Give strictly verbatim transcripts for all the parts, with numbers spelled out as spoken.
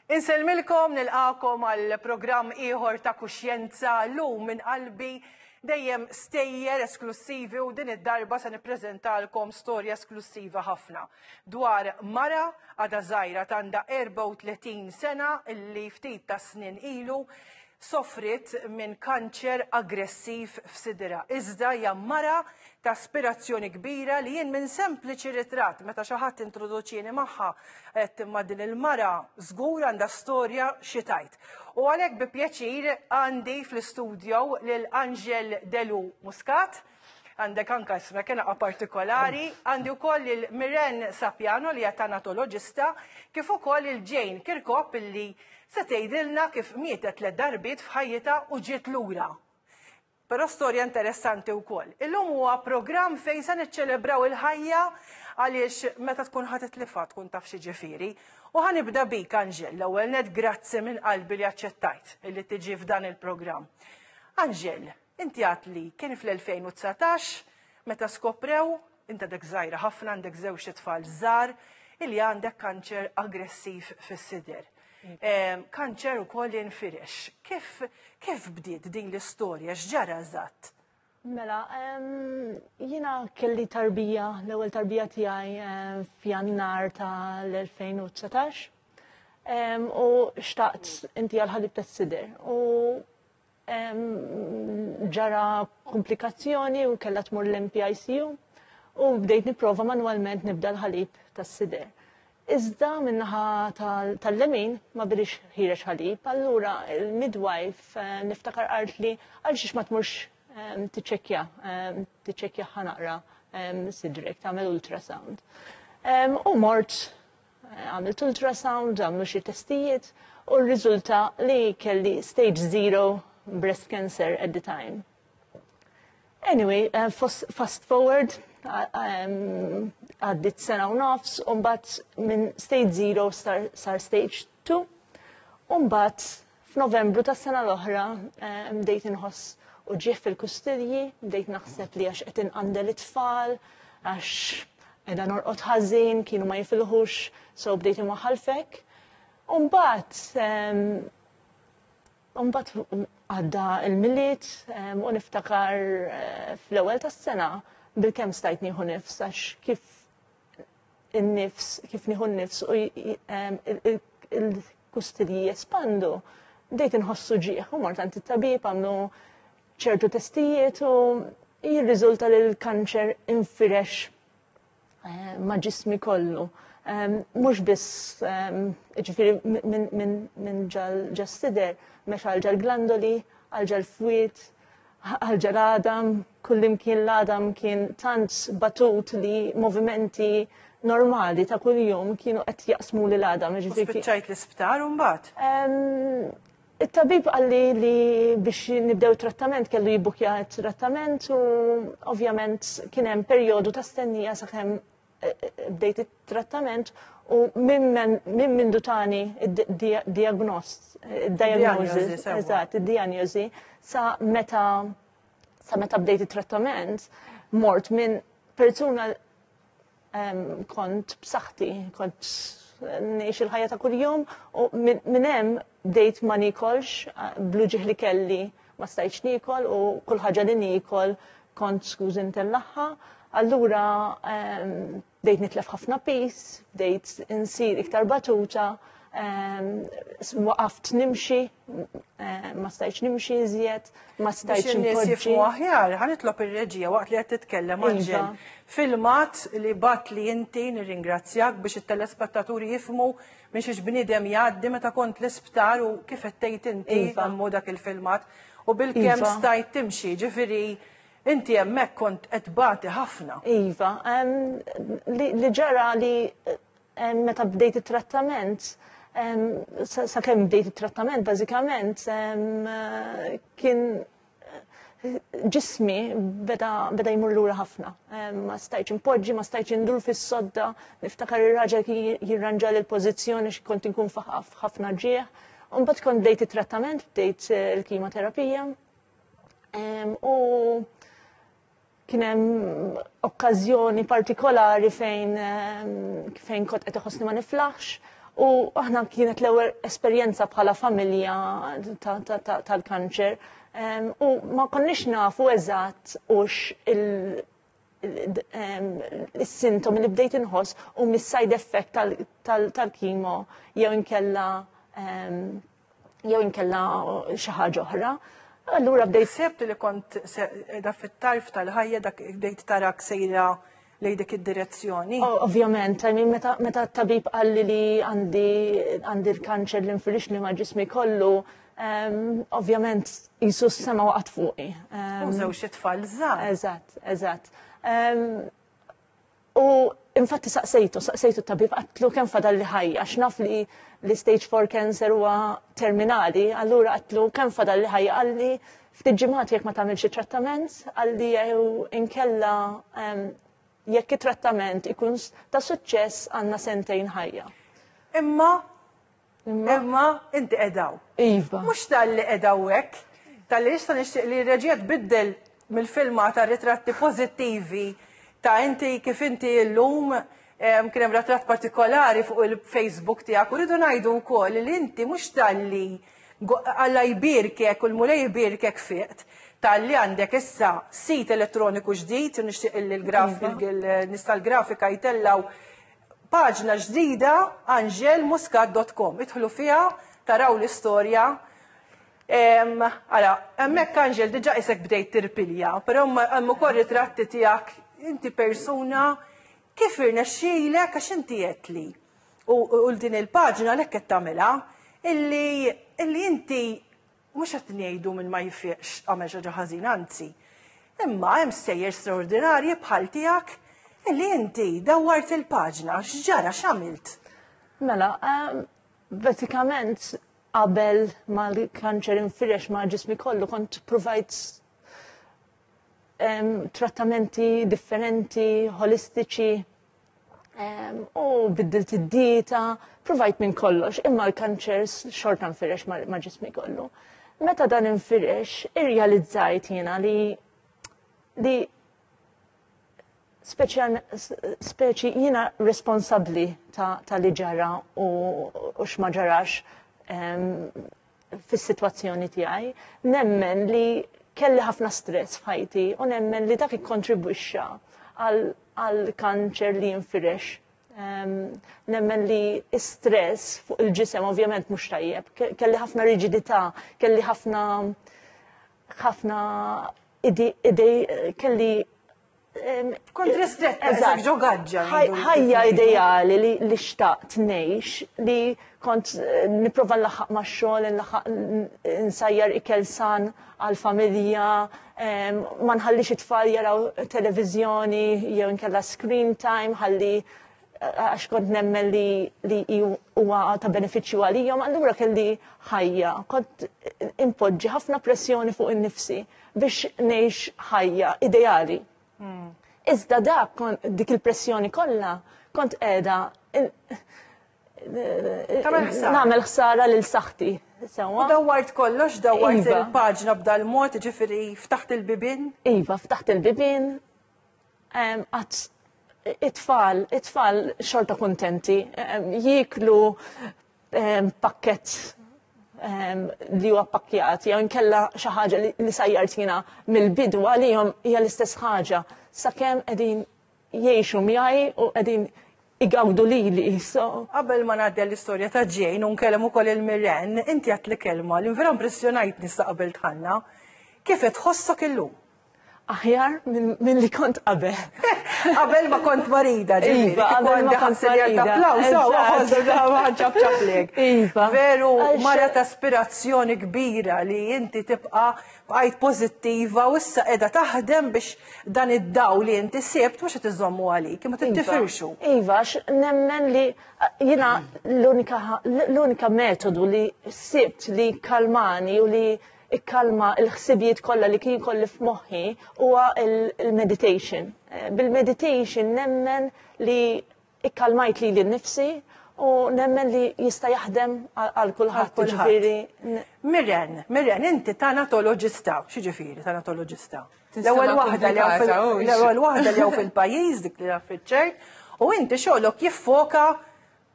Inselmilkom nilqakom għal programm ieħor ta' kuxjenza llum minn qalbi dejjem stejjer esklusivi u din id-darba se nippreżentalkom storja esklusiva ħafna dwar mara għadha żgħira għandha erba' u tletin sena illi ftit ta' snin ilu sofrit minn kanċer aggressiv f'sidra. Iżda hija mara ta' aspirazzjoni kbira li jien minn sempliċi ritratt meta xi ħadd introduċini magħha qed imma din il-mara żgur għandha storja xi tajt. U għalhekk bi pjaċir għandi fl-istudju lil Angel Delu Muscat, għandek anke ismek inaqa partikolari, għandi wkoll il-Miren Sapjano li hija tanatoloġista, kif ukoll il-Jane Kirkop illi se tgħidilna kif mietet tliet darbiet f'ħajjitha u ġiet lura. Però storja interessanti wkoll. Illum huwa programm fejn se niċċelebraw il-ħajja għaliex meta tkun ħadd titlifha tkun taf xi ġifieri. U ħanibda bik Angel, l-ewwel net grazzi minn qalbi li aċċettajt illi tiġi f'dan il-programm. Angel, inti għad li kien fl-elfejn u tsatax meta skoprew inta dek żgħira ħafna għandek żewġ tfal żgħar illi għandek kanċer aggressiv fis-sider. Kanċer ukoll jinfirex. Kif bdiet din l-istorja? X'ġara eżatt? Mela, jiena kelli tarbija, l-ewwel tarbija tiegħi f'Jannar tal-elfejn u tsatax u xtaqt inti għal-ħalib tas-sider. U ġara komplikazzjoni u kellha tmur l-M P I C U u bdejt nipprova manwalment nibda l-ħalib tas-sider. Iżda minnaħa tal-lemin ma bidix ħirex ħalib, allura il-midwife niftakar qalt li għal xiex ma tmurx tiċċekkja, tiċċekkja ħanaqra sidrek, tagħmel ultrasound. U mort għamilt ultrasound, għamlu xi testijiet u r-riżulta li kelli stage zero breast cancer at the time. Anyway, fast forward, għaddit sena u nofs, unbat minn stage zero sar stage two, unbat f'Novembru ta' sena l-oħra bdejt inħoss u ġieħ fil-kustidji, bdejt naħseb li għax qed inqandel it-tfal, għax edha norqod ħażin, kienu ma jifilħux, so bdejt imwaħħalfek. Unbat, unbat għadda il-miliet u niftakar fl-ewwel tas-sena bil-kemm stajt nieħu nifs għax kif in-nifs, kif nieħu nnifs u il-kustidji jespandu, bdejt inħossu ġieħ u mort għand it-tabib għamlu ċertu testijiet u jirriżulta li l-kanċer infirex ma' ġismi kollu. Mhux biss ġifieri minn ġal sider, mex għal ġal glandoli, għal ġal fwiet, għal ġal għadam, kullimkien l-għadam kien tant batut li movimenti normali ta' kuljum kienu qed jaqsmu li l-għadam. U spiċċajt l-isptar u mbagħad? Il-tabib għalli li biex nibdew trattament kellu jibbukja trattament u ovvjament kien hemm perjodu ta' stennija sakemm bdejt it-trattament u minn minn dutani id-diagnosis, eżatt, id-diagnosi sa meta sa meta bdejt it-trattament mort minn persuna kont b'saħħti, kont ngħix il-ħajja ta' kuljum u minn hemm bdejt ma nikolx, bluġieħ li kelli ma stajtx nikol u kull ħaġa li nikol kont skużi ntellaħħa. Allura bdejt nitlef ħafna pis, bdejt insir iktar batuta, waqaft nimxi, ma stajtx nimxi iżjed, ma stajtx nimpoġġi. Biex in-nies jifhmu aħjar, ħanitlob ir-reġija waqt li qed titkellem Angel. Filmat li bat li inti nirringrazzjak biex it-telespettaturi jifhmu minn xiex bniedem jgħaddi meta kont l-isptar u kif qed tgħid inti għammu dak il-filmat u bil-kemm stajt timxi, ġifieri inti hemmhekk kont qed bagħti ħafna. Iva, li ġara li meta bdejt it-trattament, sakemm bdejt it-trattament bażikament kien ġismi beda jmur lura ħafna. Ma stajtx impoġġi, ma stajtx indur fis-sodda, niftakar ir-raġel jirranġa l-pożizzjoni xi kont inkun ħafna ġieħ. U mbagħad kont bdejt it-trattament, bdejt il-kimoterapija. U kien hemm okkażjoni partikolari fejn fejn kont qed iħossni ma niflaħx U aħna kienet l-ewwel esperjenza bħala familja tal-kanċer u ma konniex nafu eżatt hux il-sintom li bdejt inħoss u mis-side effect tal-kimo jew inkella jew inkella xi ħaġa oħra. Allura bdejt sebt li kont da fit-tarf tal-ħajja dak bdejt tarak sejra lej dik id-direzzjoni. Ovvjament, meta t-tabib qalli li għandi l-kanċer li nfirix li ma' ġismi kollu, ovvjament jisu s-sema waqt fuqi. Użew xi tfal żgħar. Eżatt, eżatt. U infatti saqsejtu, saqsejtu t-tabib għatlu kemm fadal li ħajja, għax naf li li stage four cancer huwa terminali, allura għatlu kemm fadal li ħajja, għalli ftit ġimgħat jekk ma tagħmilx trattament, għalli jew inkella jekk it-trattament ikun ta' suċċess għandna sentejn ħajja. Imma imma inti qedaw. Iva. Mhux tal-li qedaw hekk, tal-li issa nixtieq li reġgħet tbiddel mill-filma ta' ritratti pożittivi ta' inti kif inti llum kien hemm ritratt partikolari fuq il-Facebook tiegħek u rridu ngħidu wkoll li inti mhux tal-li Alla jbirkek u l-mulej jbirkek fiqt tal-li għandek issa sit elettroniku ġdid, nixtieq il-nis tal-grafika jtellaw paġna ġdida angel muscat dot com. Idħlu fiha, taraw l-istorja. Ara, hemmhekk Angel diġà isek bdejt tirpilja, però hemm ukoll ritratti tiegħek inti persuna kif irnexxielek għax inti qedtli. U din il-paġna lek qed tagħmilha illi illi inti mhux qed ngħidu minn ma jifieqx għamel xi ħaġa ħażin, anzi. Imma hemm stejjer straordinarji bħal tiegħek illi inti dawwart il-paġna x'ġara x'għamilt. Mela, bażikament qabel ma l-kanċer infirex ma' ġismi kollu kont provajt trattamenti differenti, holistiċi u biddilt id-dieta, provajt minn kollox, imma l-kanċer xorta nfirex ma' ġismi kollu. Meta dan infirex, irrealizzajt jiena li li speċi jiena responsabbli ta' li ġara u x'ma ġarax fis-sitwazzjoni tiegħi, nemmen li kelli ħafna stress f'ħajti u nemmen li dak ikkontribwixxa għall-kanċer li jinfirex. Nemmen li stress fuq il-ġisem ovvjament mhux tajjeb, kelli ħafna riġidità, kelli ħafna ħafna idej, kelli Kont ristretta, eżak ġogaġġa. Ħajja ideali li xtaqt ngħix, li kont nipprova nlaħħaq max-xogħol, nsajjar ikel san għall-familja, ma nħallix it-tfal jaraw televiżjoni jew inkella screen time, ħalli għax kont nemmen li huwa ta' benefiċċju għalihom, allura kelli ħajja, kont impoġġi ħafna pressjoni fuq in-nifsi biex ngħix ħajja ideali. Iżda dak dik il-pressjoni kollha kont qiegħda nagħmel ħsara lil saħħti. U dawwart kollox, dawwart il-paġna b'dal mod, ġifieri ftaħt il-bibien? Iva, ftaħt il-bibien. Qatt it-tfal, it-tfal xorta kuntenti, jieklu pakkett li huwa pakkjat, jew inkella xi ħaġa li sajjartina mill-bidu għalihom hija l-istess ħaġa sakemm qegħdin jgħixu miegħi u qegħdin igawdu lili. Qabel ma ngħaddi l-istorja ta' Jane u nkellem ukoll il-Mirren, inti għat li kelma li vera impressjonajtni sa qabel tħanna. Kif qed tħossok illum? Aħjar minn li kont qabel. Qabel ma kont marida, ġifieri. Qabel ma kont marida. Iva. Veru, mara ta' aspirazzjoni kbira li inti tibqa' bqajt pożittiva u issa qiegħda taħdem biex dan id-daw li inti sibt mhux qed iżommu għalik, imma tittifirxu. Iva, nemmen li jiena l-unika metodu li sibt li kalmani u li ikkalma il-ħsibijiet kollha li kien kolli f'moħħi huwa il-meditation. Bil-meditation nemmen li ikkalmajt li l-nifsi u nemmen li jista' jaħdem għal kulħadd. Mirren, Mirren, inti tanatoloġista, xi ġifieri tanatoloġista? L-ewwel waħda li l-ewwel waħda li hawn fil-pajjiż dik li fiċ-ċert u inti xogħlok jiffoka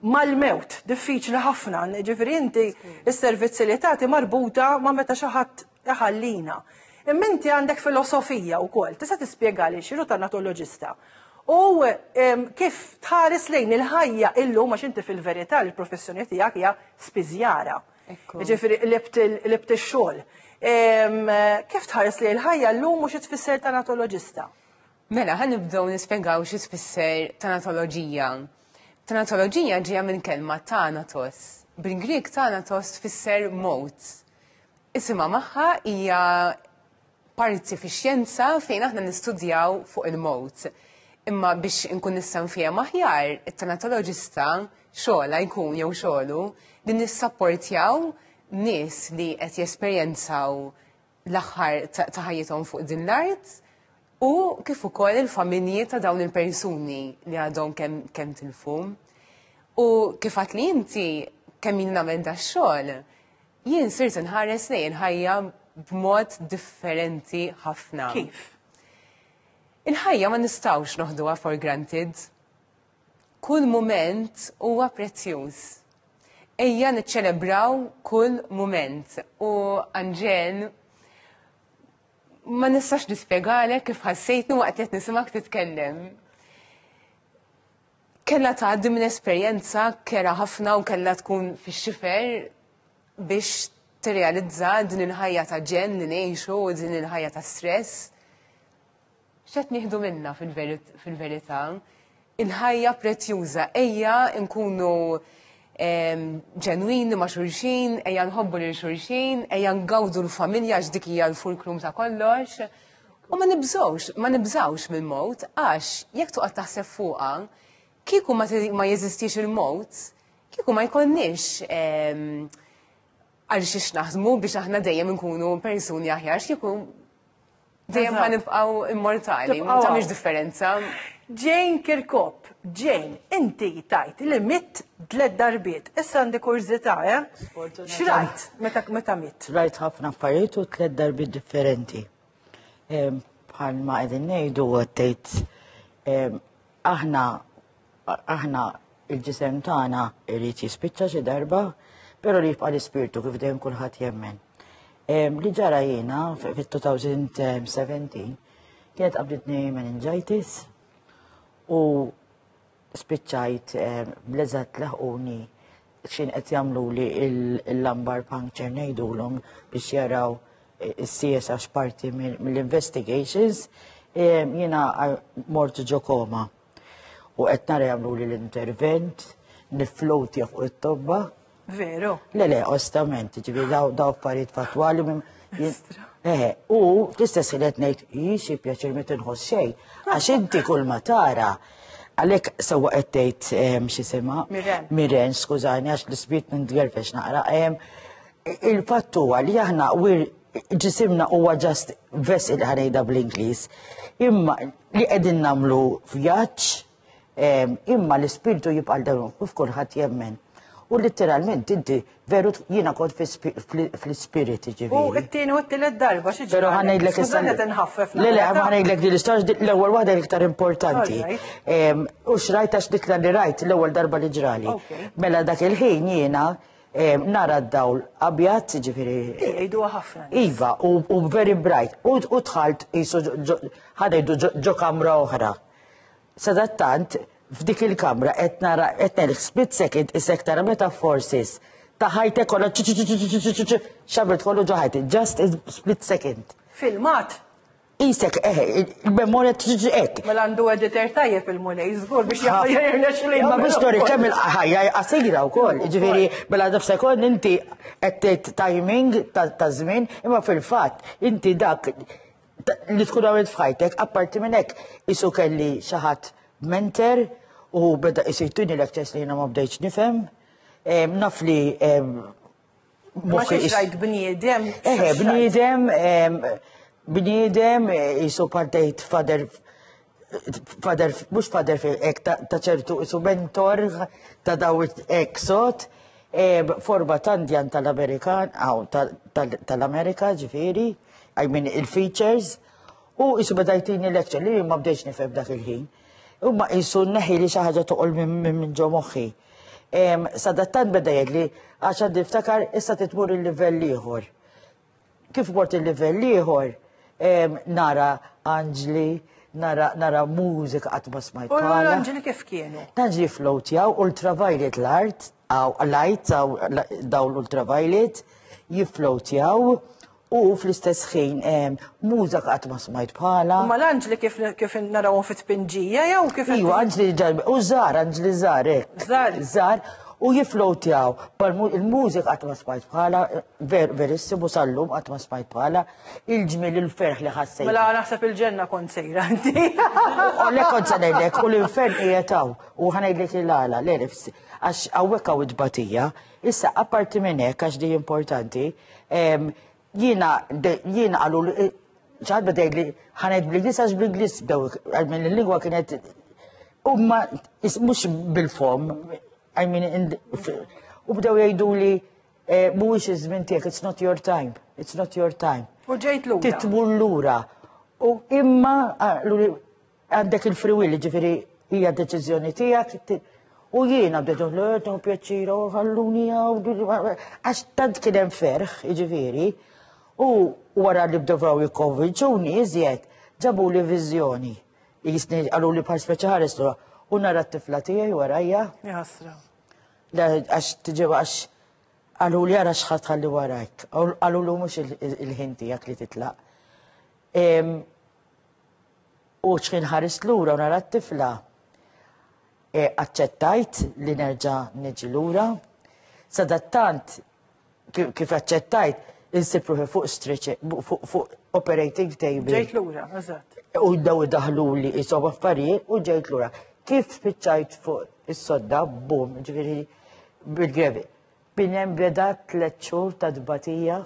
mal-mewt, diffiċli ħafna, ġifieri inti s-servizzi li tagħti marbuta ma meta xi ħadd iħallina. Imma inti għandek filosofija wkoll, tista' tispjegali x'inhu tanatoloġista. U kif tħares lejn il-ħajja illum għax inti fil-verità l-professjoni tiegħek hija spiżjara. Ġifieri libt ix-xogħol. Kif tħares lejn il-ħajja llum u xi tfisser tanatoloġista? Mela, ħan nibdew nispjegaw xi tfisser tanatoloġija. Tanatoloġija ġejja minn kelma thanatos. Bil-Grieg thanatos tfisser mowt. Isimha magħha hija parti fix-xjenza fejn aħna nistudjaw fuq il-mowt. Imma biex inkun nistgħu fiha aħjar, it-tanatoloġista xogħla jkun jew xogħlu li nissapportjaw nies li qed jesperjenzaw l-aħħar ta' ħajjithom fuq din l-art u kif ukoll il-familji ta' dawn il-persuni li għadhom kemm tilfu. U kif għad li inti kemm jien nagħmel da xogħol, jien sirt inħares lejn ħajja b'mod differenti ħafna. Kif? Il-ħajja ma nistawx noħduha for granted. Kull moment huwa prezzjuż. Ejja niċċelebraw kull moment. U Anġel, ma nistax nispjegalek kif ħassejtni waqt qed nisimgħek titkellem. Kellha tgħaddi minn esperjenza kera ħafna u kellha tkun fix-xifer biex tirrealizza din il-ħajja ta' ġen li ngħixu u din il-ħajja ta' stress. X'qed nieħdu minnha fil-verità, il-ħajja prezzjuża, ejja nkunu ġenwini ma' xulxin, ejja nħobbu lil xulxin, ejja ngawdu l-familja x'dik hija l-fulkrum ta' kollox. U ma nibżgħux, ma nibżgħux mill-mowt għax jekk toqgħod taħseb fuqha, kieku ma jeżistix il-mowt, kieku ma jkollniex għal xiex naħdmu biex aħna dejjem nkunu persuni aħjar, x'kieku dejjem ħa nibqgħu immortali, ma tagħmilx differenza. Jane Kirkop, Jane, inti tajt li mitt tliet darbiet. Issa għandi kurżità, eh? X'rajt meta mitt? Rajt ħafna affarijiet u tliet darbiet differenti. Bħalma qegħdin ngħidu għattejt aħna aħna il-ġisem tagħna irid jispiċċa xi darba, però li jibqa' l-ispirtu kif dejjem kulħadd jemmen. Li ġara jiena fit-twenty seventeen kienet qabditni meningitis u spiċċajt bleżat laħquni x'in qed jagħmluli l-lumbar puncture ngħidulhom biex jaraw is-C S H parti mill-investigations. Jiena mort ġo koma u qed nara jagħmluli l-intervent niflowti fuq it-tobba. Veru? Le, le, ostament, ġivi daw affarijiet fatwali. U fl-istess ħilet ngħid, jixi pjaċir ma tinħoss xejn, għax inti kull ma tara. Għalhekk sewwa qed tgħid x'isima? Miren. Miren, skużani għax l-isbit nindgerfex naqra. Il-fatt huwa li aħna ġisimna huwa just vessel ħanejda bl-Ingliż. Imma li qegħdin nagħmlu vjaġġ, imma l-ispirtu jibqa' dawn kif kulħadd jemmen. U literalment inti veru jiena kont fl-ispirit ġifieri. U t-tieni u t-tielet darba xi ġifieri. Però ħanejdlek issa. Le le, ma ħanejdlek din l-istorja l-ewwel waħda l-iktar importanti. U x'rajt għax dik li rajt l-ewwel darba li ġrali. Mela dak il-ħin jiena nara d-dawl abjad ġifieri. Jgħiduha ħafna. Iva, u very bright. U dħalt qisu ħanejdu ġo kamra oħra. Sadattant f'dik il-kamra qed nara qed nara split second isek tara meta forces ta' ħajtek kollha xabret kollu ġo ħajtek, just a split second. Filmat? Isek, eħe, il-memorja tġiġi ek. Mela għandu editor tajjeb il-mulej, żgur biex jgħajja xli. Ma biex tori kemm il-ħajja qasira wkoll, ġifieri mela daf sekond inti qed tgħid timing ta' żmien, imma fil-fatt inti dak li tkun għamilt f'ħajtek, apparti minn hekk isu kelli xi ħadd mentor u beda jisejtuni l-akċess li jena ma bdejċ nifem. Naf li... Ma xiex rajt bniedem? Eħe, bniedem, bniedem jisu partejt fader, fader, mux fader fi ek ta' ċertu jisu mentor ta' dawit ek sot, forba tandjan tal-Amerikan, għaw tal-Amerika ġifiri, I mean il-features, u jisu bedajtini l-lecture li ma bdejċ nifem dak il-ħin. U ma jisu neħi li xaħġa toqol minn ġo moħħi. Sadattant beda jgħidli għax għandi ftakar issa titmur il-livell ieħor. Kif mort il-livell ieħor nara Anġli, nara mużika qatt ma smajt U bħala. l-Anġeli kif kienu? L-Anġeli floatjaw ultraviolet l-art, għaw light, għaw daw l-ultraviolet, jiffloatjaw u fl-istess ħin mużika qatt ma smajt bħala. Ma l-Anġeli kif narawhom fit-tpinġija jew kif. Iwa, Anġeli ġarbi, u żar, Anġeli żar, Żar. żar, u jiffloatjaw. Il-mużika qatt ma smajt bħala, verissimu sal-lum qatt ma smajt bħala, il-ġmil il-ferħ li ħassejt. Mela naħseb il-ġenna kont sejra inti. U le kont se ngħidlek, u l-infern qiegħtaw, u ħanajdlek il-għala, l-erif, għax hawnhekk hawn id-batija, issa apparti minn hekk għax di importanti, jiena jiena qalu ċad beda jgħidli ħanajd bl-Inglis għax bl-Inglis bdew, minn il-lingwa kienet huma mhux bil-fom, I mean, u bdew jgħidu li mhuwiex iż-żmien tiegħek, it's not your time, it's not your time. U ġejt lura. Titmur lura. U imma għandek il-free will, ġifieri hija deċiżjoni tiegħek. U jiena bdew l u pjaċira, u ħalluni għax tant kien hemm ferħ, ġifieri. U wara li bdew jikkonvinċuni iżjed, ġabu li viżjoni. Jisni għalu li bħal speċi u nara t-tifla tiegħi warajja. Jasra. Għax tiġi għax għalu li għara xħat ħalli warajk. Għalu li mux il-ħin tiegħek li titlaq. U xħin ħaris lura u nara t-tifla. Aċċettajt li nerġa' niġi lura. Sadattant kif aċċettajt insibruħi fuq stretch, fuq operating table. Ġejt lura, eżatt. U daw daħlu li jisob affarijiet u ġejt lura. Kif spiċċajt fuq is-sodda, bum, ġifieri bil-grevi. Binem beda tliet xhur ta' dbatija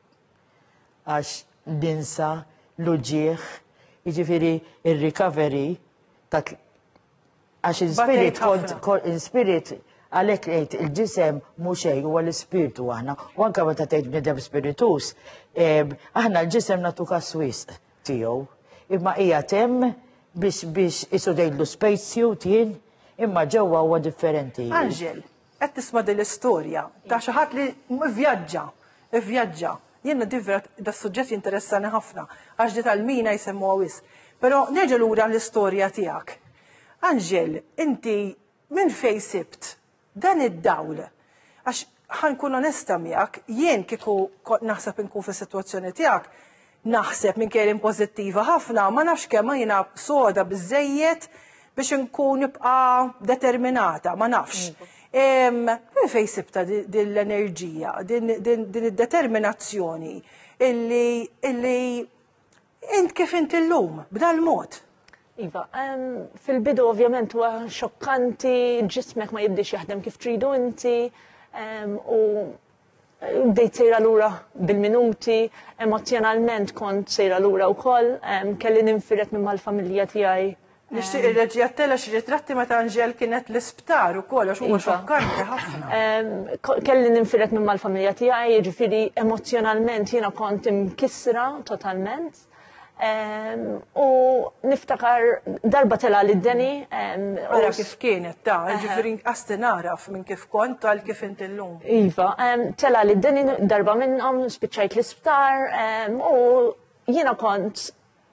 għax ninsa l-uġieħ, jiġifieri ir-recovery ta' għax il-spirit għalhekk ngħid il-ġisem mhux xejn huwa l-ispirtu aħna. U anke meta tgħid bniedem spiritus, aħna l-ġisem nagħtu kas wisq tiegħu. Imma hija temm biex biex isu dejlu spacesuit jien, imma ġewwa huwa differenti. Anġel, qed tisma' din l-istorja ta' xi ħadd li vvjaġġa, vvjaġġa. Jiena divert da suġġett interessani ħafna għax di tal-mina jsemmuha wisq. Però nerġa' lura l-istorja tiegħek. Anġel, inti minn fejn sibt dan id-dawl għax ħankun onesta miegħek, jien kieku naħseb inkun fis-sitwazzjoni tiegħek, naħseb minn kien pozittiva ħafna, ma nafx kemm jiena soda biżejjed biex nkun nibqa' determinata, ma nafx. Minn fejn sibta din l-enerġija, din id-determinazzjoni illi int kif int illum b'dal mod? Iva, fil-bidu ovvjament huwa xokkanti, ġismek ma jibdix jaħdem kif tridu inti u bdejt sejra lura bil-minuti, emozjonalment kont sejra lura wkoll, kelli ninfiret minn mal-familja tiegħi. Nixtieq irreġgħi tella xi ritratti meta Anġel kienet l-isptar ukoll għax huwa xokkanti ħafna. Kelli ninfiret minn mal-familja tiegħi, jiġifieri emozjonalment jiena kont imkissra totalment. U niftakar darba tela li d-deni. Ora kif kienet ta' ġifiri għasti naraf minn kif kont għal kif inti l-lum. Iva, tela li d-deni darba minnom spiċċajt l-isptar u jiena kont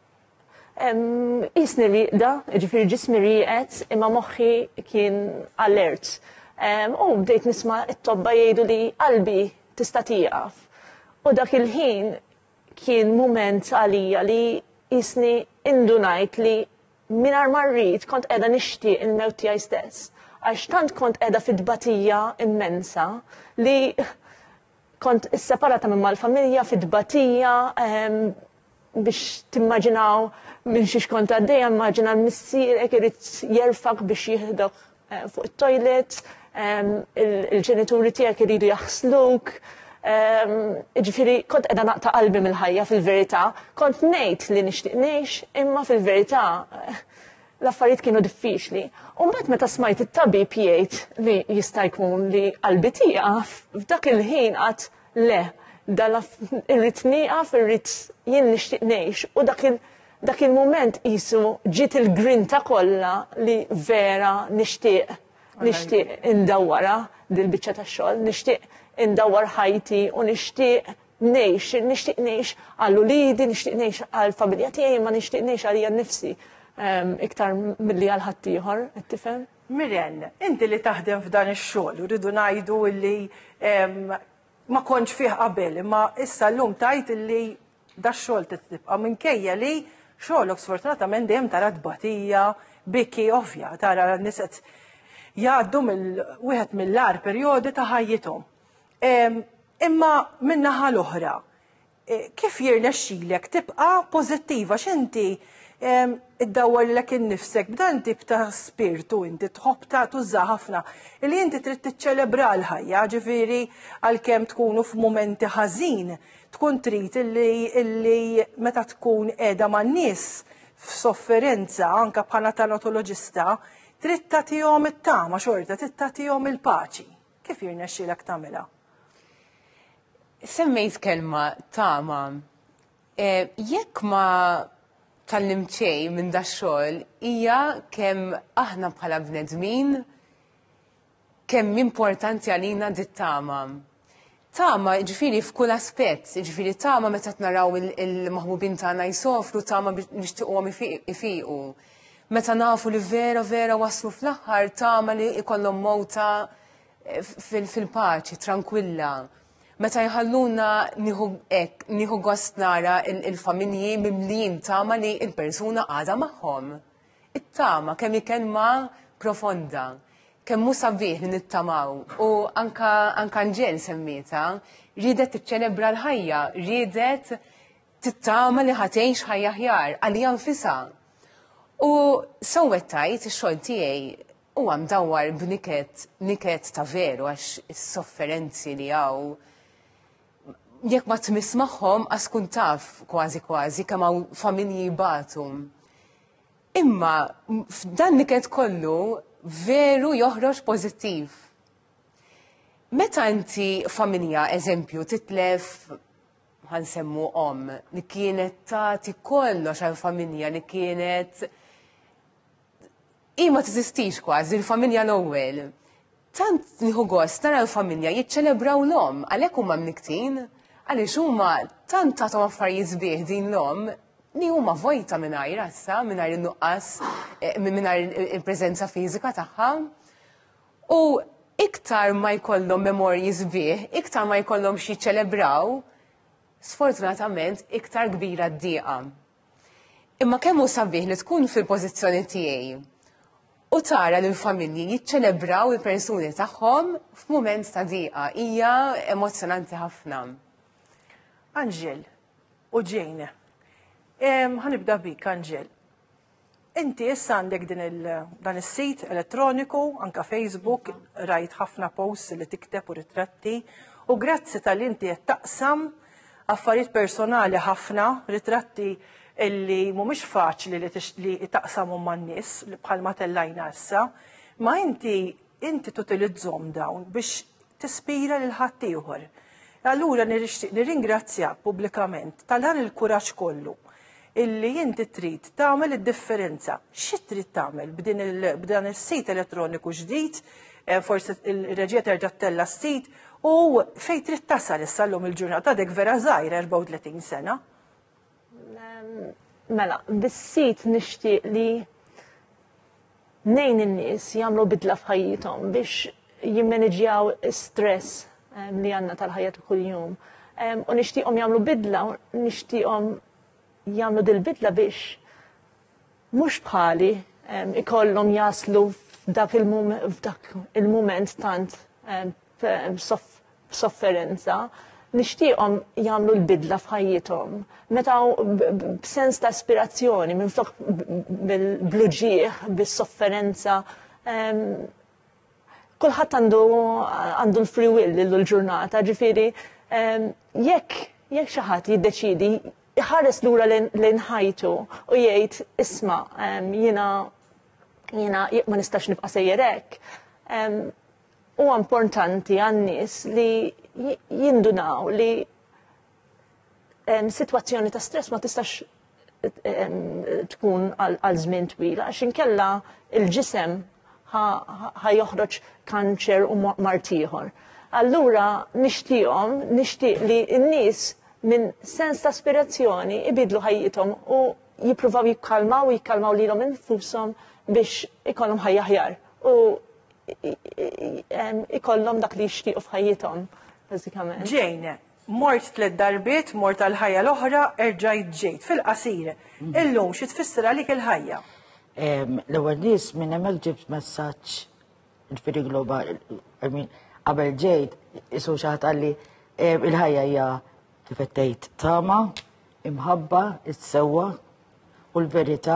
jisni li da, ġifiri ġismi riqet imma moħħi kien alert. U bdejt nisma it-tobba jgħidu li qalbi tista' tieqaf. U dak il-ħin kien moment għalija li jisni indunajt li minar marrit kont edha nixtieq il-mewt tiegħi stess. Għax tant kont edha fid-batija immensa li kont separata minn mal-familja fid-batija biex timmaġinaw minn xiex kont għaddejja, immaġina l-missierek irid jerfak biex jieħdok fuq it-toilet, il-ġenituri tiegħek iridu jaħsluk. Ġifiri, kont edha naqta qalbi mill-ħajja fil-verità, kont ngħid li nixtieq ngħix, imma fil-verità l-affarijiet kienu diffiċli. U mbagħad meta smajt it-tabib jgħid li jista' jkun li qalbi tieqaf, f'dak il-ħin qatt le, irrid nieqaf, irrid jien nixtieq ngħix. U dak il-mument qisu ġiet il-grinta kollha li vera nixtieq nixtieq indawwara dil-biċċa tax-xogħol, nixtieq indawwar ħajti u nixtieq ngħix, nixtieq ngħix għall-uliedi, nixtieq ngħix għall-familja tiegħi, ma nixtieq ngħix għalija nnifsi iktar milli għal ħadd ieħor, qed tifhem? Mirjen, inti li taħdem f'dan ix-xogħol u rridu ngħidu li ma kontx fih qabel, imma issa llum tajt li dax-xogħol tibqa' minkejja li xogħolok sfortunatament dejjem tara tbatija, biki ovvja, tara niset jgħaddu mill-wieħed mill-ar perjodi ta' ħajjithom. Imma min-naħa l-oħra, kif jirnexxilek tibqa' pożittiva x'inti iddawwar lek innifsek b'dan tip ta' spirtu inti tħobb ta' tuża ħafna li inti trid tiċċelebra l-ħajja, ġifieri għalkemm tkunu f'mumenti ħażin tkun trid illi meta tkun qiegħda man-nies f'sofferenza anke bħala tanatoloġista trid tagħtihom it-tama xorta, trid tagħtihom il-paċi. Kif jirnexxielek tagħmilha? Semmejt kelma tama. Jekk ma tal-lim xejn minn da xogħol hija kemm aħna bħala bnedmin kemm importanti għalina dit-tama. Tama ġifieri f'kull aspett, ġifieri tama meta naraw il-maħbubin tagħna jsofru, tama nixtiequhom ifiqu. Meta nafu li vera vera waslu fl-aħħar tama li jkollhom mowta fil-paċi, tranquilla. Meta jħalluna nieħu gost nara il-familji mimlijin tama li il-persuna għadha magħhom. It-tama kemm kelma profonda, kemm hu sabiħ li nittamaw u anka Anġel semmieta, ridet tiċċelebra l-ħajja, ridet tittama li ħatgħix ħajja aħjar għalija nfisha. U sewwet tajt ix-xogħol tiegħi huwa mdawwar b'niket niket ta' veru għax is-sofferenzi li hawn jekk ma tmiss magħhom għas kun taf kważi kważi kemm hawn familji jbatu. Imma f'dan niket kollu veru joħroġ pożittiv. Meta inti familja eżempju titlef ħansemmu om li kienet tagħti kollox għal familja li kienet i ma teżistix kważi il-familja l-ewwel. Tant nieħu gost tara l-familja jiċċelebraw l-om għalhekk huma mniktin. Għaliex huma tant tagħhom affarijiet sbieħ din l-om li huma vojta mingħajr issa, mingħajr in-nuqqas, mingħajr il-preżenza fiżika tagħha. U iktar ma jkollhom memorji sbieħ, iktar ma jkollhom xi ċelebraw, sfortunatament iktar kbira d-dieqa. Imma kemm hu sabiħ li tkun fil-pożizzjoni tiegħi u tara li l-familji jiċċelebraw il-persuni tagħhom f'mument ta' dieqa hija emozzjonanti ħafna. Anġel, u Jane, ħanibda bik, Anġel. Inti issa għandek dan is-sit elettroniku, anka Facebook, rajt ħafna posts li tikteb u ritratti, u grazzi tal-inti qed taqsam affarijiet personali ħafna, ritratti illi mhumiex faċli li taqsamhom man-nies bħalma tellajna issa, ma inti inti tutilizzhom dawn biex tispira lil ħadd ieħor. Allura nirringrazzjak pubblikament tal-dan il-kuraġġ kollu illi inti trid tagħmel id-differenza. Xi trid tagħmel b'dan is-sit elettroniku ġdid, forsi il-reġija terġa' tella s-sit u fejn trid tasal issa llum il-ġurnata dek vera żgħira erba' u tletin sena. Mela, bis-sit nixtieq li ngħin in-nies jagħmlu bidla f'ħajjithom biex jimmaneġjaw is-stress li għandna tal-ħajja ta' kuljum. U nixtieqhom jagħmlu bidla, nixtieqhom jagħmlu dil-bidla biex mhux bħali ikollhom jaslu f'dak il-mument tant b'sofferenza, nixtieqhom jagħmlu l-bidla f'ħajjithom. Meta b'sens ta' aspirazzjoni minflok bil-bluġieħ, bis-sofferenza. Kulħadd għandu l-free will l-ġurnata, ġifieri jekk jekk xi ħadd jiddeċiedi ħares lura lejn ħajtu u jgħid isma' jiena jiena ma nistax nibqa' sejjer hekk. Huwa importanti għan-nies li jindunaw li sitwazzjoni ta' stress ma tistax tkun għal żmien twil għax inkella il-ġisem ħajoħroġ kanċer u mart ieħor. Allura nixtieqhom, nixtieq li n-nies minn sens ta' aspirazzjoni ibidlu ħajjithom u jippruvaw jikkalmaw u jikkalmaw lilhom infushom biex ikollhom ħajja aħjar u ikollhom dak li jixtiequ f'ħajjithom bażikament. Jane, mort tliet darbiet, mort għal-ħajja l-oħra, erġajt ġejt fil-qasir. Illum xi tfisser għalik il-ħajja? L-ewwel nies minn hemmhekk ġibt messaġġ ġifieri globali, qabel ġejt isu xi ħadd qalli il-ħajja hija kif qed tgħid tama, imħabba, issewwa u l-verità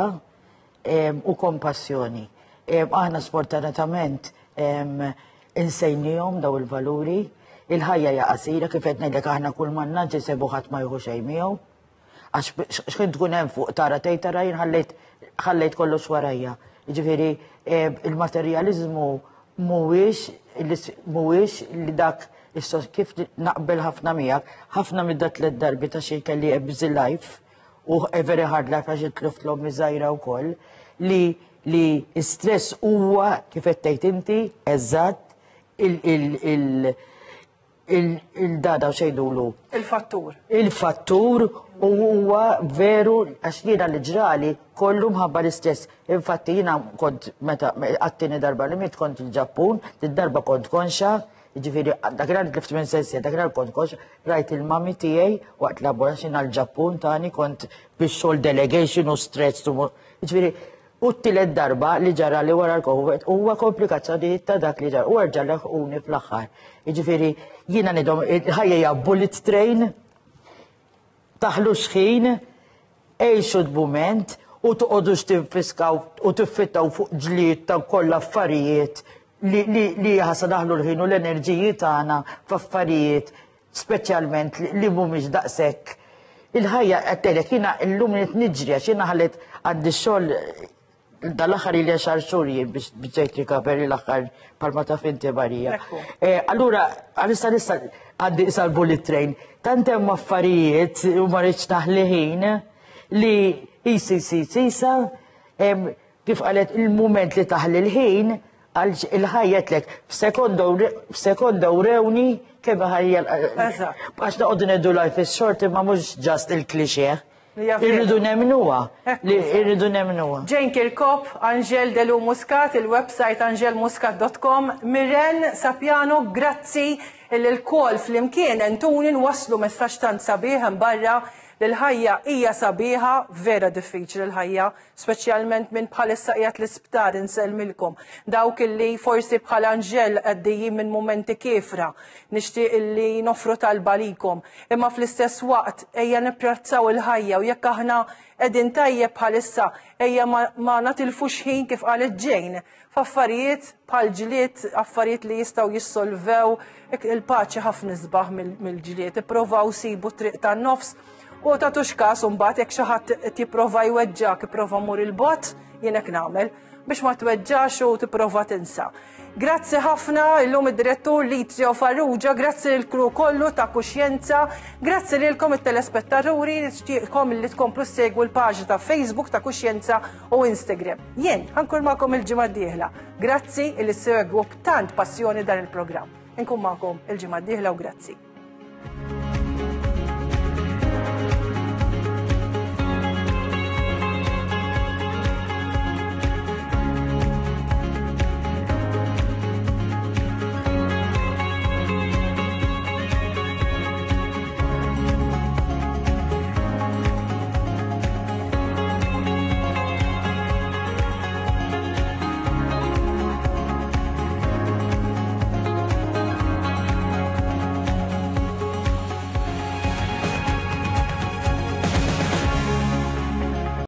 u kompassjoni. Aħna sfortunatament insejnihom daw il-valuri, il-ħajja hija qasira kif qed ngħidlek aħna kull manna ġisebu ħadd ma jieħu xejn miegħu. Għax x'kien tkun hemm fuq tara tgħid tara jien ħallejt kollox warajja. Jiġifieri il-materjaliżmu mhuwiex mhuwiex li dak kif naqbel ħafna miegħek, ħafna mid-dat tliet darbi ta' xi kelli a busy life u a very hard life għax tluft l-ommi żgħira wkoll li li stress huwa kif qed tgħid inti eżatt il il-dada xejdulu. Il-fattur. Il-fattur u huwa veru għax jiena li ġrali kollu mħabba l-istess. Infatti jiena kont meta għattini darba li mit kont il-Ġappun, darba kont konxa, ġifiri dakran tlift minn sensja, dakran kont konxa, rajt il-mami tiegħi waqt laboraxin għal-Ġappun tani kont biex xogħol delegation u stress. Ġifiri, u t-tielet darba li ġara li wara l-Covid huwa komplikazzjoni ta' dak li ġara u rġa' leħquni fl-aħħar. Jiġifieri jiena nidhom ħajja hija bullet train, taħlu xħin, għejxu d-bument u toqgħodux tinfiskaw u tiffittaw fuq ġlied ta' kollha affarijiet li ħasa daħlu l-ħin u l-enerġiji tagħna f'affarijiet speċjalment li mhumiex daqshekk. Il-ħajja qed tgħidlek jiena llum qed niġri għax jiena ħallet għandi xogħol dal-aħħar li għaxar xhur jien biex ġejt rikaveri l-aħħar palma ta' finti barija. Allura għalissa nista' għaddi issa l-bullet train. Tant hemm affarijiet u ma rridx naħli ħin li isi si sisa kif qalet il-mument li taħli l-ħin għal il-ħajja tlek f'sekonda u rewni kemm ħajja għax naqogħdu ngħidu life is short imma mhux just il-klixeħ. Irridu nemnuwa, irridu nemnuwa. Jane Kirkop, Angel Delu Muscat, il-website angel muscat dot com, Miren Sapjano, grazzi l-kol fl-imkien entunin waslu messaġġ tant sabiħ barra l-ħajja hija sabiħa, vera diffiċli l-ħajja, speċjalment minn bħalissa qiegħed l-isptar insellmilkom. Dawk illi forsi bħal Anġel għaddejjin minn momenti kifra, nixtieq illi nofru talba likom. Imma fl-istess waqt ejja nipprazzaw il-ħajja u jekk aħna qegħdin tajjeb bħalissa ejja ma natilfux ħin kif qalet Jane f'affarijiet bħal ġlied, affarijiet li jistgħu jissolvew il-paċi ħafna isbaħ mill-ġlied. Ippruvaw sibu triq tan-nofs. U ta' tuxkas mbagħad jekk xi ħadd tipprova jweġġak, ipprova mmur il-bot, jien hekk nagħmel biex ma tweġġax u tipprova tinsa. Grazzi ħafna illum id-direttur Lizio Farrugia, grazzi lill-kru kollu ta' Kuxjenza, grazzi lilkom it-telespettaturi, nixtieqkom li tkomplu segwu l-paġi ta' Facebook ta' Kuxjenza u Instagram. Jien ħankun magħkom il-ġimgħa d-dieħla. Grazzi li segwu b'tant passjoni dan il-programm. Inkun magħkom il-ġimgħa d-dieħla u grazzi.